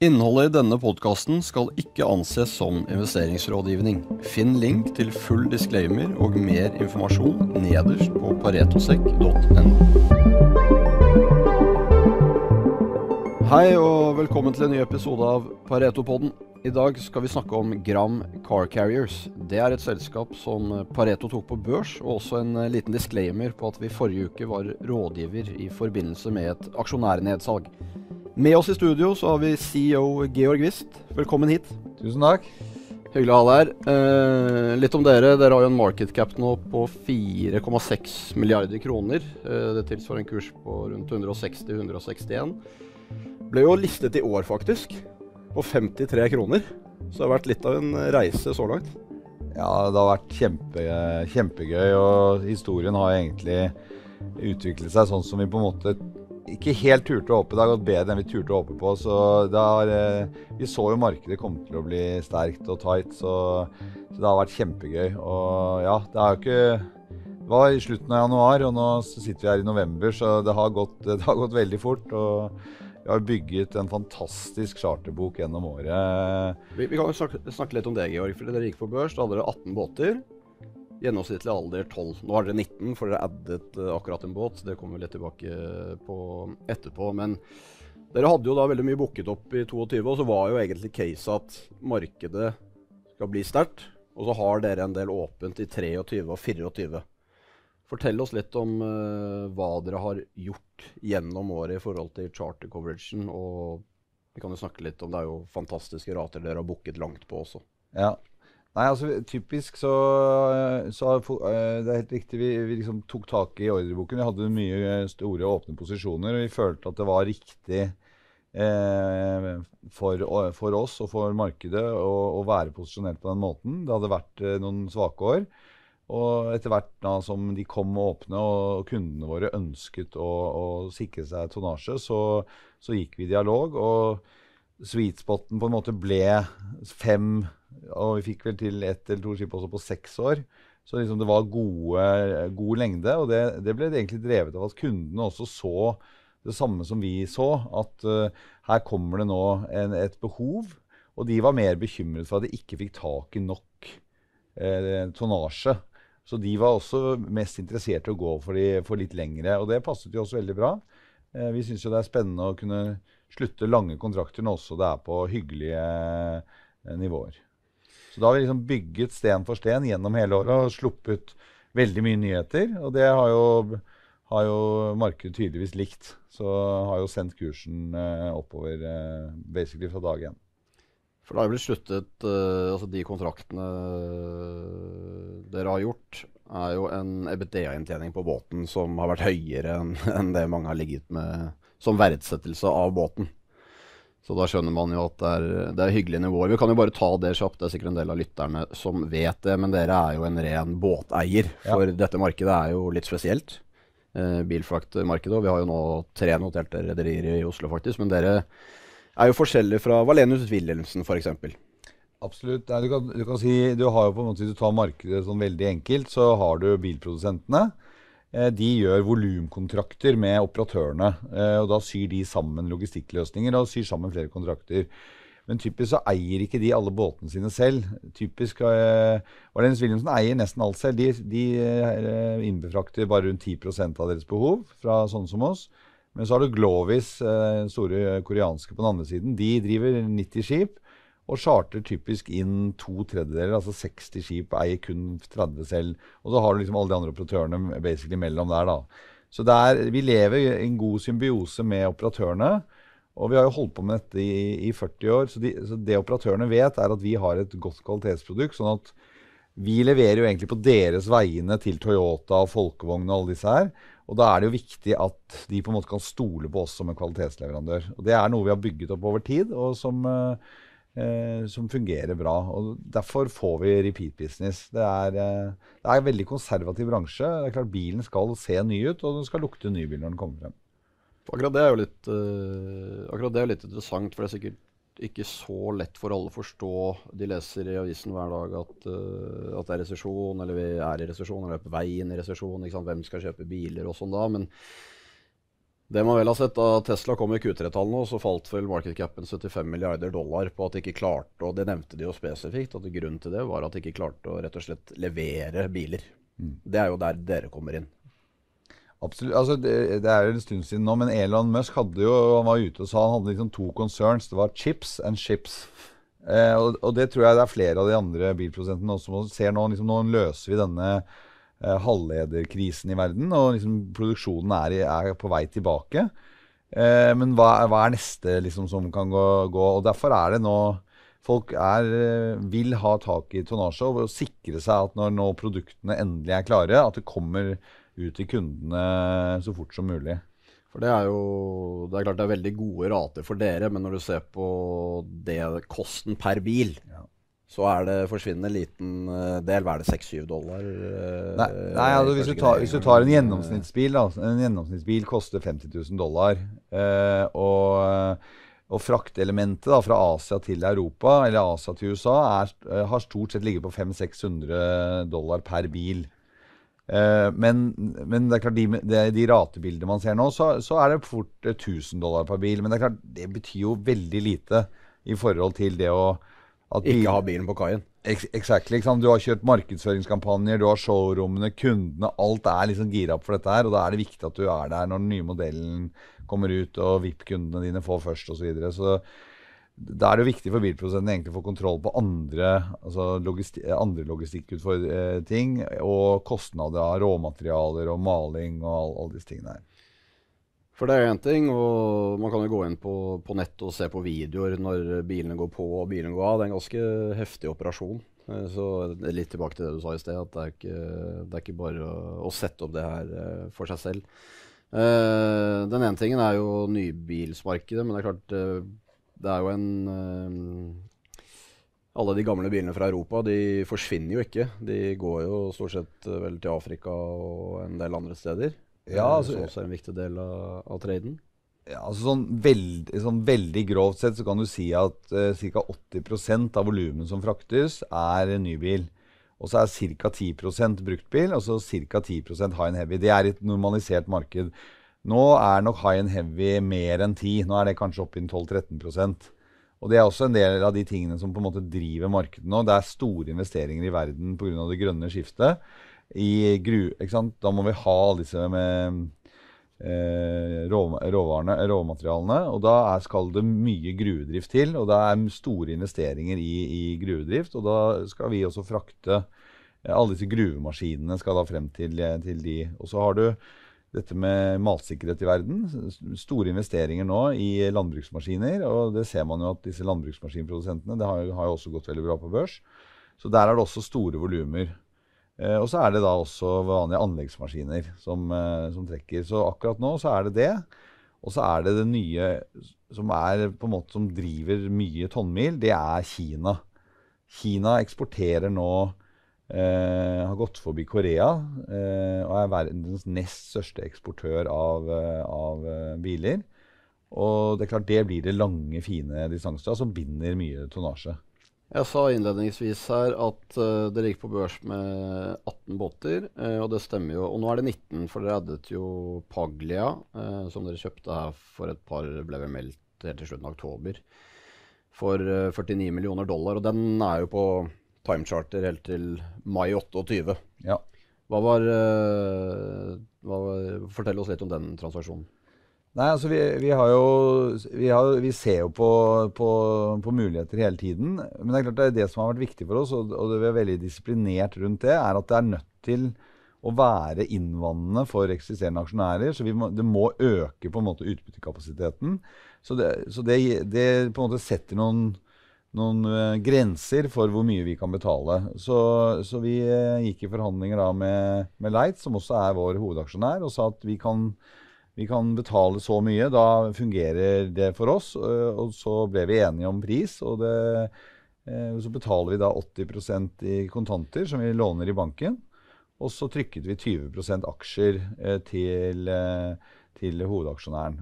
Innholdet i denne podcasten skal ikke anses som investeringsrådgivning. Finn link til full disclaimer og mer informasjon nederst på paretosek.no. Hei og velkommen til en ny episode av Pareto-podden. I dag skal vi snakke om Gram Car Carriers. Det er et selskap som Pareto tok på børs, og også en liten disclaimer på at vi forrige uke var rådgiver i forbindelse med et aksjonærnedsalg. Med oss i studio så har vi CEO Georg Wist. Velkommen hit. Tusen takk. Hyggelig å ha deg her. Litt om dere. Dere har jo en market cap nå på 4,6 milliarder kroner. Det tilsvarer en kurs på rundt 160-161. Ble jo listet i år faktisk, på 53 kroner. Så det har vært litt av en reise så langt. Ja, det har vært kjempegøy, og historien har egentlig utviklet seg sånn som vi på en måte ikke helt turte å håpe. Det har gått bedre enn vi turte å håpe på, så vi så jo markedet kom til å bli sterkt og tight, så det har vært kjempegøy. Og ja, det var i slutten av januar, og nå sitter vi her i november, så det har gått veldig fort, og vi har bygget en fantastisk charterbok gjennom året. Vi kan jo snakke litt om det, Georg, for dere gikk på børs, da hadde dere 18 båter. Gjennomsnittlig alder 12. Nå har dere 19, for dere addet akkurat en båt. Det kommer vi litt tilbake på etterpå. Men dere hadde jo da veldig mye booket opp i 22, og så var jo egentlig case at markedet skal bli sterkt. Og så har dere en del åpent i 23 og 24. Fortell oss litt om hva dere har gjort gjennom året i forhold til charter coveragen. Og vi kan jo snakke litt om det er jo fantastiske rater dere har booket langt på også. Ja. Nei, altså typisk så det er helt riktig, vi liksom tok tak i ordreboken. Vi hadde mye store åpne posisjoner, og vi følte at det var riktig for oss og for markedet å være posisjonert på den måten. Det hadde vært noen svake år, og etter hvert da, som de kom åpne og kundene våre ønsket å sikre seg tonnasje, så gikk vi i dialog, og sweet spoten på en måte ble 5, og vi fikk vel til 1 eller 2 skip også på 6 år. Så liksom det var god lengde, og det ble egentlig drevet av at kundene også så det samme som vi så, at her kommer det nå et behov, og de var mer bekymret for at de ikke fikk tak i nok tonnasje. Så de var også mest interessert i å gå for litt lengre, og det passet jo også veldig bra. Vi synes jo det er spennende å kunne slutte lange kontrakter når også det er på hyggelige nivåer. Så da har vi liksom bygget sten for sten gjennom hele året og sluppet veldig mye nyheter, og det har jo markedet tydeligvis likt. Så har jo sendt kursen oppover basically fra dag 1. For da har vi sluttet, altså de kontraktene dere har gjort, er jo en EBITDA-inntjening på båten som har vært høyere enn det mange har ligget med som verdsettelse av båten. Så da skjønner man jo at det er hyggelige nivåer. Vi kan jo bare ta det kjapt, det er sikkert en del av lytterne som vet det, men dere er jo en ren båteier, for dette markedet er jo litt spesielt. Bilfraktmarkedet, og vi har jo nå 3 noterte rederier i Oslo faktisk, men dere er jo forskjellige fra Wallenius Wilhelmsen for eksempel. Absolutt. Nei, du kan si, du har jo på en måte, hvis du tar markedet sånn veldig enkelt, så har du bilprodusentene. De gjør volumkontrakter med operatørene, og da syr de sammen logistikkløsninger og syr sammen flere kontrakter. Men typisk så eier ikke de alle båtene sine selv. Typisk, Wallenius Wilhelmsen eier nesten alt selv. De innbefrakter bare rundt 10% av deres behov fra sånne som oss. Men så har du Glovis, store koreanske på den andre siden. De driver 90 skip, og charter typisk inn 2/3, altså 60 skip, eier kun 30 selv. Og så har du liksom alle de andre operatørene basically mellom der da. Så vi lever i en god symbiose med operatørene, og vi har jo holdt på med dette i 40 år, så det operatørene vet er at vi har et godt kvalitetsprodukt, sånn at vi leverer jo egentlig på deres vegne til Toyota, Folkevogn og alle disse her, og da er det jo viktig at de på en måte kan stole på oss som en kvalitetsleverandør. Og det er noe vi har bygget opp over tid, og som fungerer bra, og derfor får vi repeat business. Det er en veldig konservativ bransje. Det er klart bilen skal se ny ut, og den skal lukte ny bil når den kommer frem. Akkurat det er jo litt interessant, for det er sikkert ikke så lett for alle å forstå. De leser i avisen hver dag at det er resesjon, eller vi er i resesjon, eller er på vei inn i resesjon, ikke sant? Hvem skal kjøpe biler og sånn da, men Det man vel har sett da Tesla kom i Q3-tall nå, så falt vel market capen 75 milliarder dollar på at de ikke klarte, og det nevnte de jo spesifikt, at grunnen til det var at de ikke klarte å rett og slett levere biler. Det er jo der dere kommer inn. Absolutt, altså det er jo en stund siden nå, men Elon Musk hadde jo, han var ute og sa han hadde liksom to concerns, det var chips and ships. Og det tror jeg det er flere av de andre bilprodusentene også som ser nå, liksom, nå løser vi denne halvlederkrisen i verden, og liksom produksjonen er på vei tilbake. Men hva er neste liksom, som kan gå? Og derfor er det nå folk vil ha tak i tonnasje og sikre seg at når nå produktene endelig er klare, at det kommer ut til kundene så fort som mulig. For det er klart det er veldig gode rater for dere, men når du ser på kosten per bil, så det forsvinnende liten del. Hva det, $6-7? Nei, altså hvis du tar en gjennomsnittsbil, da, en gjennomsnittsbil koster $50,000, og fraktelementet da, fra Asia til Europa, eller Asia til USA, har stort sett ligget på $500-600 per bil. Men det er klart, de ratebildene man ser nå, så det fort $1,000 per bil. Men det er klart, det betyr jo veldig lite i forhold til det å ikke ha bilen på kaien. Exactly, du har kjørt markedsføringskampanjer, du har showroomene, kundene, alt liksom gira opp for dette her, og da det viktig at du der når den nye modellen kommer ut, og VIP-kundene dine får først, og så videre. Så da det jo viktig for bilprodusenten egentlig å få kontroll på andre logistikkting, og kostnader av råmaterialer og maling og alle disse tingene her. For det en ting, og man kan jo gå inn på nett og se på videoer når bilene går på og bilene går av. Det en ganske heftig operasjon. Så litt tilbake til det du sa i sted, at det ikke bare å sette opp det her for seg selv. Den ene tingen jo nybilsmarkedet, men det klart, det jo alle de gamle bilene fra Europa, de forsvinner jo ikke. De går jo stort sett vel til Afrika og en del andre steder. Ja, altså, som også en viktig del av traden. Ja, altså sånn veldig grovt sett så kan du si at ca. 80% av volumen som fraktes nybil. Og så ca. 10% bruktbil, og så ca. 10% high and heavy. Det et normalisert marked. Nå nok high and heavy mer enn 10. Nå det kanskje opp i 12-13%. Og det også en del av de tingene som på en måte driver markedet nå. Det store investeringer i verden på grunn av det grønne skiftet. Ikke sant? Da må vi ha disse med råmaterialene, og da skal det mye gruvedrift til, og det store investeringer i gruvedrift, og da skal vi også frakte alle disse gruvemaskinene skal da frem til de. Og så har du dette med matsikkerhet i verden, store investeringer nå i landbruksmaskiner, og det ser man jo at disse landbruksmaskinprodusentene, det har jo også gått veldig bra på børs, så der det også store volumer. Og så det da også vanlige anleggsmaskiner som trekker. Så akkurat nå så det det. Og så det nye som på en måte som driver mye tonnmil, det Kina. Kina eksporterer nå, har gått forbi Korea, og verdens nest største eksportør av biler. Og det klart, det blir det lange, fine distanser som binder mye tonnasje. Jeg sa innledningsvis her at dere gikk på børs med 18 båter, og det stemmer jo. Og nå det 19, for dere hadde jo Paglia, som dere kjøpte her for et par, ble vel meldt helt til slutten av oktober, for $49 millioner, og den jo på timecharter helt til mai 28. Ja. Fortell oss litt om den transaksjonen. Nei, altså vi ser jo på muligheter hele tiden, men det klart det som har vært viktig for oss, og vi veldig disiplinert rundt det, at det nødt til å være innvandrende for eksisterende aksjonærer, så det må øke på en måte utbyttekapasiteten. Så det på en måte setter noen grenser for hvor mye vi kan betale. Så vi gikk i forhandlinger da med Light, som også vår hovedaksjonær, og sa at vi kan betale så mye, da fungerer det for oss, og så ble vi enige om pris, og så betaler vi da 80% i kontanter som vi låner i banken, og så trykket vi 20% aksjer til hovedaksjonæren.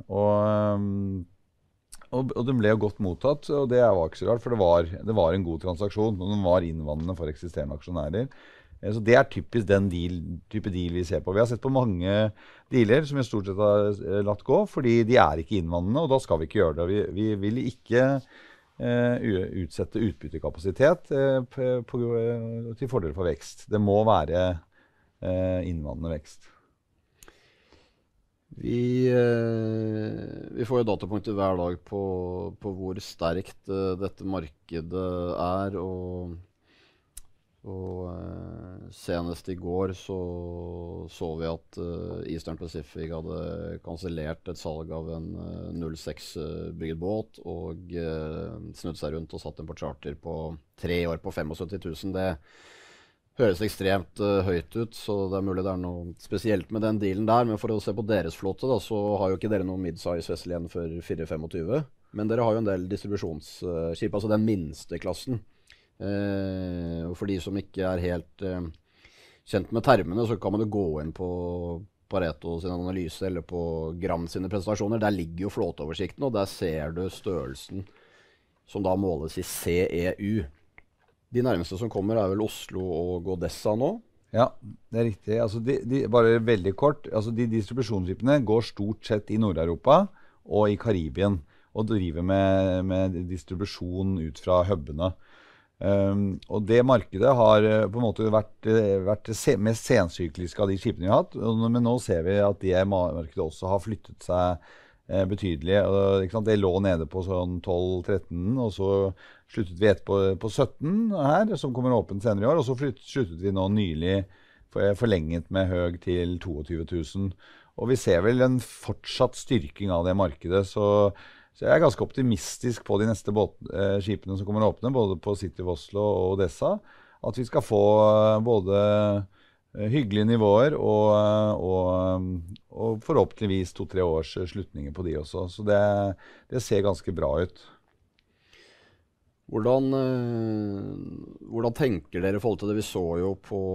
Og den ble jo godt mottatt, og det var ikke så rart, for det var en god transaksjon, og den var innvandrende for eksisterende aksjonærer. Så det typisk den type deal vi ser på. Vi har sett på mange dealer som vi stort sett har latt gå, fordi de ikke innvandrende, og da skal vi ikke gjøre det. Vi vil ikke utsette utbyttekapasitet til fordel for vekst. Det må være innvandrende vekst. Vi får jo datapunkter hver dag på hvor sterkt dette markedet og senest i går så vi at Eastern Pacific hadde kansellert et salg av en 06 bygget båt og snudd seg rundt og satt den på charter på 3 år på 75 000. Det høres ekstremt høyt ut, så det mulig det noe spesielt med den dealen der. Men for å se på deres flåte da, så har jo ikke dere noen midsize vessel igjen for 425. Men dere har jo en del distribusjonsskip, altså den minste klassen. Og for de som ikke helt kjent med termene, så kan man jo gå inn på Pareto sin analyse eller på Gram sine presentasjoner. Der ligger jo flåteoversikten, og der ser du størrelsen som da måles i CEU. De nærmeste som kommer vel Oslo og Odessa nå? Ja, det riktig. Altså bare veldig kort, altså de distribusjonsskipene går stort sett i Nord-Europa og i Karibien, og driver med distribusjon ut fra hubbene. Og det markedet har på en måte vært det mest sensykliske av de skipene vi har hatt, men nå ser vi at det markedet også har flyttet seg betydelig. Ikke sant? Det lå nede på sånn 12-13, og så sluttet vi etterpå på 17 her, som kommer åpent senere i år, og så sluttet vi nå nylig forlenget med høg til 22 000. Og vi ser vel en fortsatt styrking av det markedet, så jeg ganske optimistisk på de neste skipene som kommer åpne, både på City of Oslo og Odessa, at vi skal få både hyggelige nivåer og forhåpentligvis 2-3 års slutninger på de også. Så det ser ganske bra ut. Hvordan tenker dere i forhold til det? Vi så jo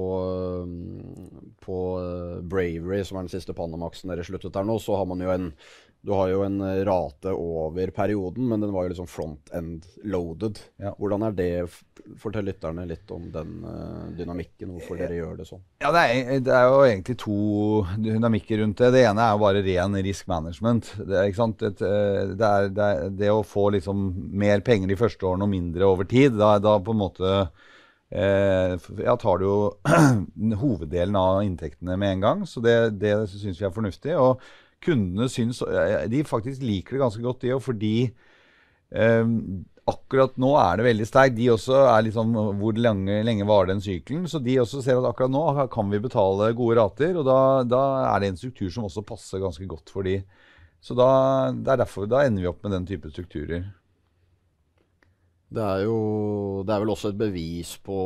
på Bravery, som den siste Panamaxen dere sluttet der nå, så har man jo du har jo en rate over perioden, men den var jo liksom front-end loaded. Ja. Hvordan det? Fortell lytterne litt om den dynamikken, hvorfor dere gjør det sånn. Ja, det jo egentlig 2 dynamikker rundt det. Det ene jo bare ren risk management. Ikke sant? Det å få liksom mer penger de første årene og mindre over tid, da på en måte tar du jo hoveddelen av inntektene med en gang, så det synes vi fornuftig, og kundene synes, de faktisk liker det ganske godt, fordi akkurat nå det veldig sterkt. De også liksom, hvor lenge var den syklen, så de også ser at akkurat nå kan vi betale gode rater, og da det en struktur som også passer ganske godt for de. Så det derfor da ender vi opp med den type strukturer. Det vel også et bevis på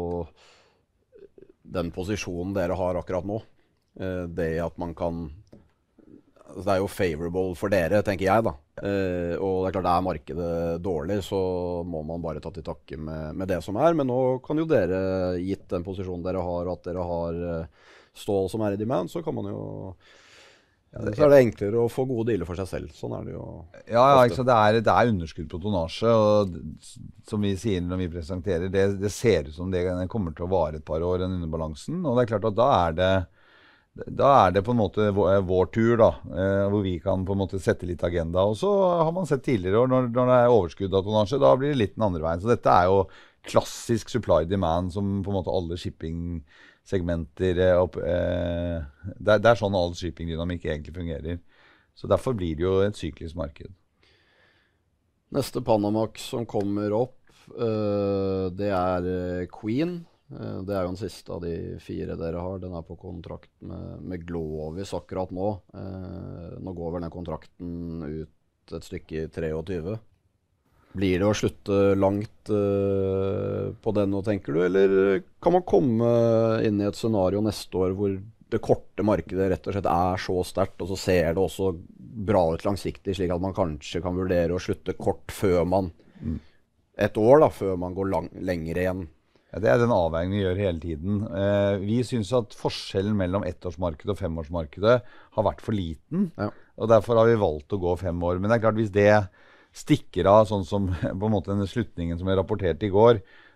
den posisjonen dere har akkurat nå. Det at man kan det jo favorable for dere, tenker jeg da. Og det klart, markedet dårlig, så må man bare ta til takke med det som men nå kan jo dere, gitt den posisjonen dere har, og at dere har stål som i demand, så kan man jo så det enklere å få gode dealer for seg selv. Sånn det jo. Ja, ikke sant? Det underskudd på tonnasje, og som vi sier når vi presenterer, det ser ut som det kommer til å vare et par år, den underbalansen, og det klart at da det på en måte vår tur da, hvor vi kan på en måte sette litt agenda, og så har man sett tidligere år, når det overskudd av tonnasje, da blir det litt den andre veien. Så dette jo klassisk supply-demand som på en måte alle shipping-segmenter, det sånn all shipping-dynamikk egentlig fungerer. Så derfor blir det jo et syklisk marked. Neste Panamax som kommer opp, det Queen. Det jo den siste av de 4 dere har. Den på kontrakt med Glovis akkurat nå. Nå går vel den kontrakten ut et stykke i 23. Blir det å slutte langt på den nå, tenker du? Eller kan man komme inn i et scenario neste år hvor det korte markedet rett og slett så sterkt, og så ser det også bra ut langsiktig, slik at man kanskje kan vurdere å slutte kort før man et år da, før man går lenger igjen? Ja, det den avveiningen vi gjør hele tiden. Vi synes at forskjellen mellom ettårsmarkedet og femårsmarkedet har vært for liten, og derfor har vi valgt å gå 5 år. Men det klart, hvis det stikker av, sånn som på en måte den slutningen som rapportert i går,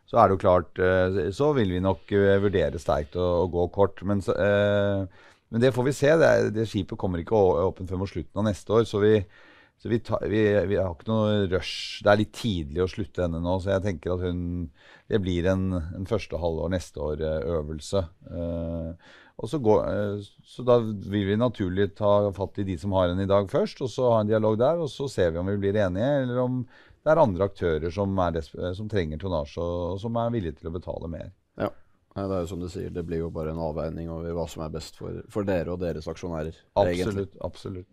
så er det jo klart, så vil vi nok vurdere sterkt å gå kort. Men det får vi se. Det skipet kommer ikke åpent før mot slutten av neste år, så vi har ikke noe rush. Det er litt tidlig å slutte henne nå, så jeg tenker at det blir en første halvår neste år øvelse. Og så da vil vi naturlig ta fatt i de som har henne i dag først, og så ha en dialog der, og så ser vi om vi blir enige, eller om det er andre aktører som trenger tonnasje, og som er villige til å betale mer. Ja, det er jo som du sier, det blir jo bare en avveining over hva som er best for dere og deres aksjonærer. Absolutt, absolutt.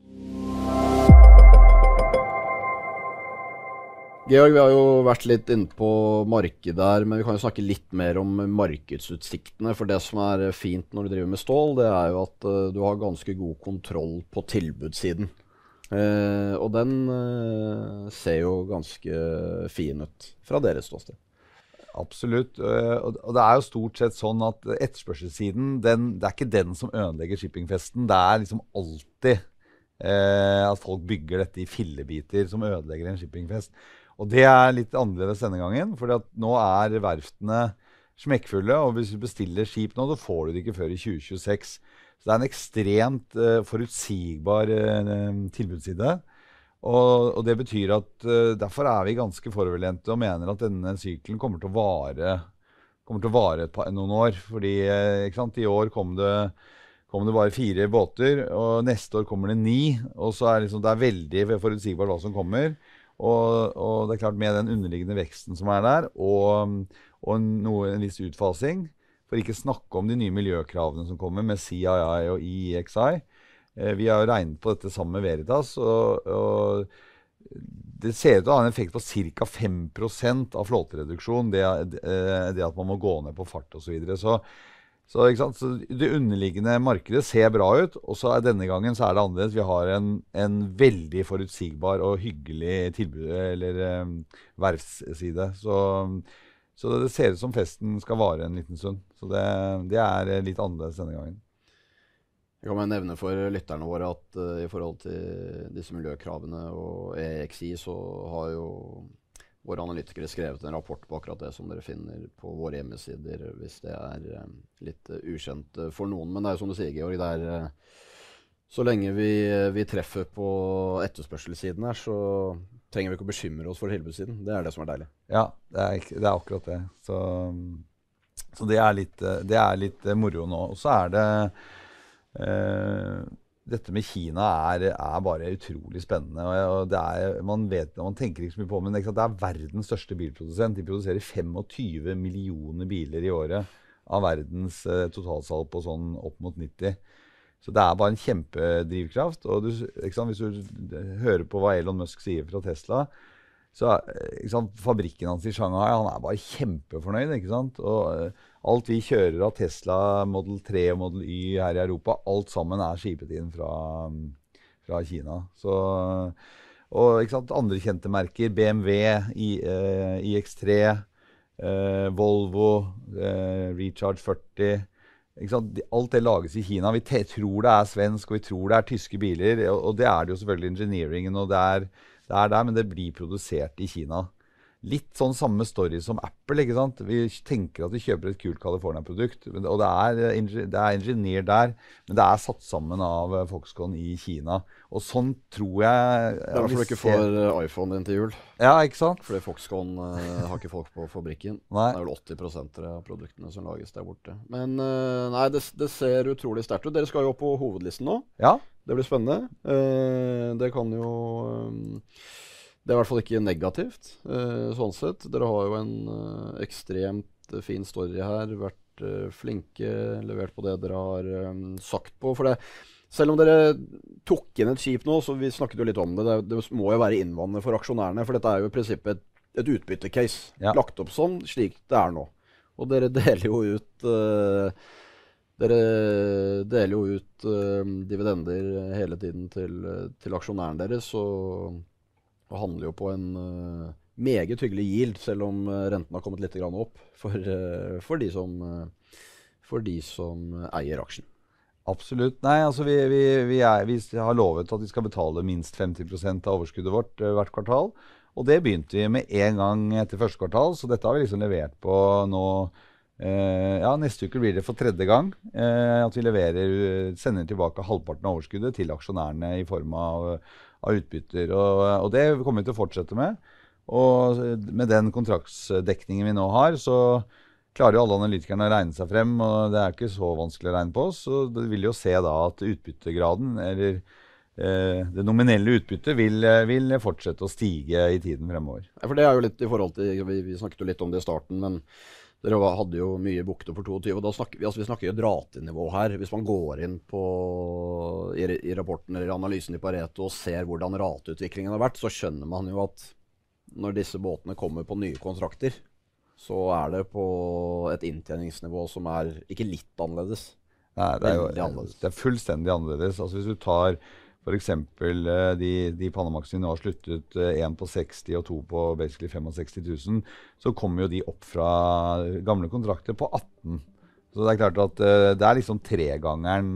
Georg, vi har jo vært litt inne på markedet der, men vi kan jo snakke litt mer om markedsutsiktene. For det som er fint når du driver med stål, det er jo at du har ganske god kontroll på tilbudssiden. Og den ser jo ganske fin ut fra deres ståsted. Absolutt, og det er jo stort sett sånn at etterspørselssiden, det er ikke den som ødelegger shippingfesten. Det er liksom alltid at folk bygger dette i fillebiter som ødelegger en shippingfest. Og det er litt annerledes denne gangen, for nå er verftene smekkfulle, og hvis du bestiller skip nå, så får du det ikke før i 2026. Så det er en ekstremt forutsigbar tilbudsside. Og det betyr at derfor er vi ganske foroverlente og mener at denne syklen kommer til å vare noen år. Fordi ikke sant, i år kom det bare 4 båter, og neste år kommer det 9. Og så er det er veldig forutsigbart hva som kommer. Og det er klart med den underliggende veksten som er der, og en viss utfasing, for ikke snakke om de nye miljøkravene som kommer med CII og EEXI. Vi har jo regnet på dette sammen med Veritas, og det ser ut til å ha en effekt på ca. 5% av flåtereduksjon, det at man må gå ned på fart og så videre. Så det underliggende markedet ser bra ut, og så denne gangen så er det annerledes. Vi har en veldig forutsigbar og hyggelig tilbud, eller verftsside. Så det ser ut som festen skal vare en liten stund. Så det er litt annerledes denne gangen. Jeg kan nevne for lytterne våre at i forhold til disse miljøkravene og EXI, så har jo våre analytikere skrevet en rapport på akkurat det som dere finner på våre hjemmesider, hvis det er litt ukjent for noen. Men det er jo som du sier, Georg, det er så lenge vi treffer på etterspørselssiden her, så trenger vi ikke å bekymre oss for tilbudssiden. Det er det som er deilig. Ja, det er akkurat det. Så det er litt moro nå. Og så er det dette med Kina er bare utrolig spennende, og man tenker ikke så mye på, men det er verdens største bilprodusent. De produserer 25 millioner biler i året av verdens totalsalg på sånn opp mot 90. Så det er bare en kjempedrivkraft, og hvis du hører på hva Elon Musk sier fra Tesla, så fabrikken hans i Shanghai, han er bare kjempefornøyd, ikke sant? Og alt vi kjører av Tesla Model 3 og Model Y her i Europa, alt sammen er skipet inn fra Kina. Og ikke sant, andre kjente merker, BMW, iX3, Volvo, Recharge 40, ikke sant? Alt det lages i Kina. Vi tror det er svensk, og vi tror det er tyske biler, og det er det jo selvfølgelig engineeringen, og det er der, men det blir produsert i Kina. Litt sånn samme story som Apple, ikke sant? Vi tenker at vi kjøper et kult California-produkt, og det er ingeniør der, men det er satt sammen av Foxconn i Kina. Og sånn tror jeg... Det er derfor du ikke får iPhone din til jul. Ja, ikke sant? Fordi Foxconn har ikke folk på fabrikken. Nei. Det er vel 80% av produktene som lages der borte. Men nei, det ser utrolig sterkt ut. Dere skal jo på hovedlisten nå. Ja. Det blir spennende. Det kan jo... Det er i hvert fall ikke negativt, sånn sett. Dere har jo en ekstremt fin story her, vært flinke, levert på det dere har sagt på. For det, selv om dere tok inn et skip nå, så vi snakket jo litt om det, det må jo være innvandrende for aksjonærene, for dette er jo i prinsippet et utbyttecase, ja. Lagt opp sånn, slik det er nå. Og dere deler jo ut... Dere deler jo ut dividender hele tiden til aksjonæren deres, og handler jo på en meget hyggelig yield, selv om renten har kommet litt grann opp for de som eier aksjen. Absolutt. Nei, altså vi har lovet at vi skal betale minst 50% av overskuddet vårt hvert kvartal, Og det begynte vi med en gang etter første kvartal, så dette har vi liksom levert på nå. Neste uke blir det for tredje gang at vi sender tilbake halvparten av overskuddet til aksjonærene i form av utbytter. Og det kommer vi til å fortsette med. Og med den kontraktsdekningen vi nå har, så klarer jo alle analytikerne å regne seg frem, og det ikke så vanskelig å regne på oss. Så det vil jo se da at utbyttegraden, eller det nominelle utbyttet vil fortsette å stige i tiden fremover. Ja, for det jo litt i forhold til, vi snakket jo litt om det i starten, men dere hadde jo mye bukter for 22, og da vi snakker jo et ratenivå her. Hvis man går inn i rapporten eller analysen i Pareto og ser hvordan rateutviklingen har vært, så skjønner man jo at når disse båtene kommer på nye kontrakter, så det på et inntjeningsnivå som ikke litt annerledes. Nei, det fullstendig annerledes. Altså hvis du tar for eksempel de Panamaxene vi nå har sluttet, en på 60 og to på basically 65 000, så kommer jo de opp fra gamle kontrakter på 18. Så det klart at det liksom tregangeren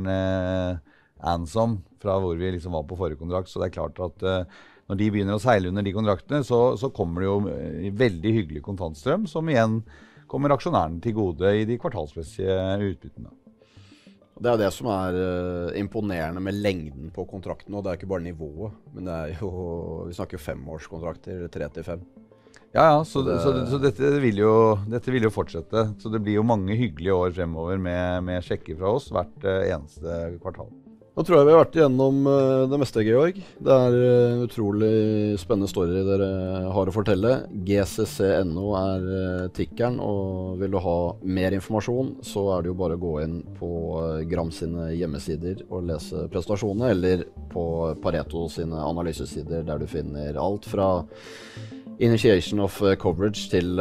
Ansom fra hvor vi liksom var på forrige kontrakt, så det klart at når de begynner å seile under de kontraktene, så kommer det jo veldig hyggelig kontantstrøm, som igjen kommer aksjonærene til gode i de kvartalsmessige utbyttene. Det det som imponerende med lengden på kontrakten, og det ikke bare nivået, men vi snakker jo 5-årskontrakter, 3-5. Ja, så dette vil jo fortsette. Så det blir jo mange hyggelige år fremover med sjekker fra oss hvert eneste kvartal. Nå tror jeg vi har vært igjennom det meste, Georg. Det en utrolig spennende story dere har å fortelle. GCC.no tikkeren, og vil du ha mer informasjon, så det jo bare å gå inn på Gram sine hjemmesider og lese presentasjonene, eller på Pareto sine analysesider, der du finner alt fra initiation of coverage til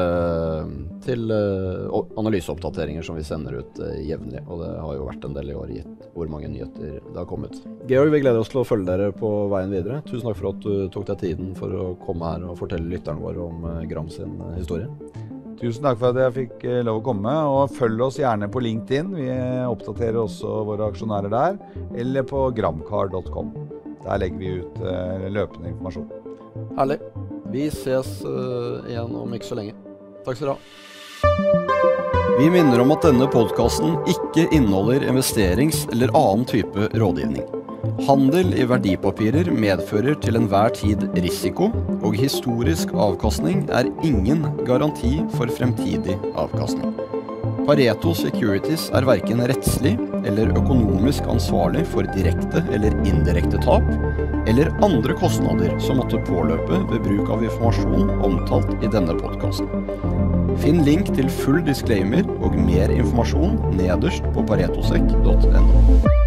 analyseoppdateringer som vi sender ut jevnlig, og det har jo vært en del i år gitt hvor mange nyheter det har kommet. Georg, vi gleder oss til å følge dere på veien videre. Tusen takk for at du tok deg tiden for å komme her og fortelle lytterne våre om Gram sin historie. Tusen takk for at jeg fikk lov å komme, og følg oss gjerne på LinkedIn. Vi oppdaterer også våre aksjonærer der, eller på gramcar.com. Der legger vi ut løpende informasjon. Herlig. Vi ses igjen om ikke så lenge. Takk skal dere ha. Vi minner om at denne podcasten ikke inneholder investerings- eller annen type rådgivning. Handel i verdipapirer medfører til enhver tid risiko, og historisk avkastning ingen garanti for fremtidig avkastning. Pareto Securities hverken rettslig eller økonomisk ansvarlig for direkte eller indirekte tap, eller andre kostnader som måtte påløpe ved bruk av informasjon omtalt i denne podcasten. Finn link til full disclaimer og mer informasjon nederst på paretosec.no.